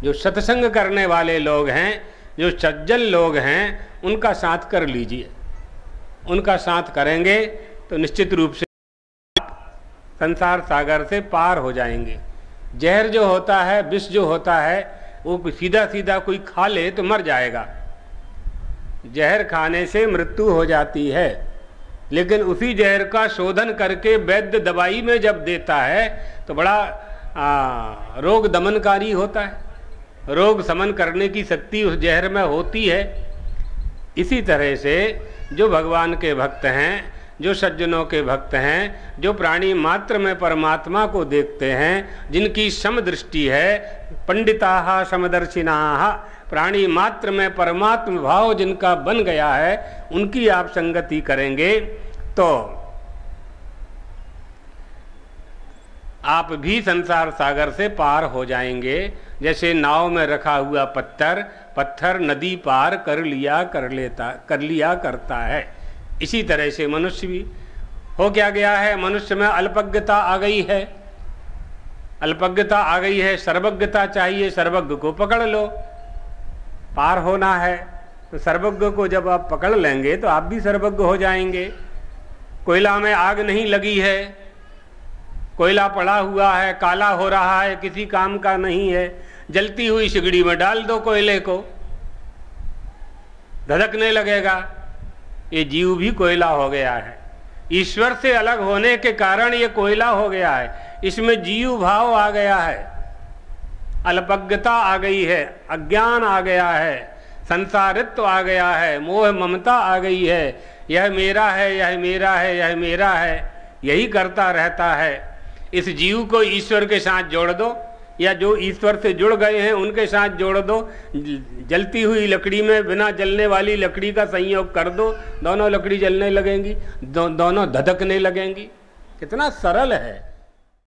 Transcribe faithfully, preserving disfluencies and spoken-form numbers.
जो सत्संग करने वाले लोग हैं, जो सज्जन लोग हैं, उनका साथ कर लीजिए। उनका साथ करेंगे तो निश्चित रूप से संसार सागर से पार हो जाएंगे। जहर जो होता है, विष जो होता है, वो सीधा सीधा कोई खा ले तो मर जाएगा। जहर खाने से मृत्यु हो जाती है, लेकिन उसी जहर का शोधन करके वैद्य दवाई में जब देता है तो बड़ा आ, रोग दमनकारी होता है। रोग समन करने की शक्ति उस जहर में होती है। इसी तरह से जो भगवान के भक्त हैं, जो सज्जनों के भक्त हैं, जो प्राणी मात्र में परमात्मा को देखते हैं, जिनकी समदृष्टि है, पंडिताः समदर्शिनाः, प्राणी मात्र में परमात्मा भाव जिनका बन गया है, उनकी आप संगति करेंगे तो आप भी संसार सागर से पार हो जाएंगे। जैसे नाव में रखा हुआ पत्थर पत्थर नदी पार कर लिया कर लेता कर लिया करता है, इसी तरह से मनुष्य भी हो क्या गया है। मनुष्य में अल्पज्ञता आ गई है, अल्पज्ञता आ गई है, सर्वज्ञता चाहिए। सर्वज्ञ को पकड़ लो, पार होना है तो सर्वज्ञ को जब आप पकड़ लेंगे तो आप भी सर्वज्ञ हो जाएंगे। कोयला में आग नहीं लगी है, कोयला पड़ा हुआ है, काला हो रहा है, किसी काम का नहीं है, जलती हुई सिगड़ी में डाल दो कोयले को, धधकने लगेगा। ये जीव भी कोयला हो गया है। ईश्वर से अलग होने के कारण ये कोयला हो गया है, इसमें जीव भाव आ गया है, अल्पज्ञता आ गई है, अज्ञान आ गया है, संसारित्व आ गया है, मोह ममता आ गई है। यह मेरा है, यह मेरा है, यह मेरा है, यही करता रहता है। इस जीव को ईश्वर के साथ जोड़ दो, या जो ईश्वर से जुड़ गए हैं उनके साथ जोड़ दो। जलती हुई लकड़ी में बिना जलने वाली लकड़ी का संयोग कर दो, दोनों लकड़ी जलने लगेंगी, दो, दोनों धधकने लगेंगी। कितना सरल है।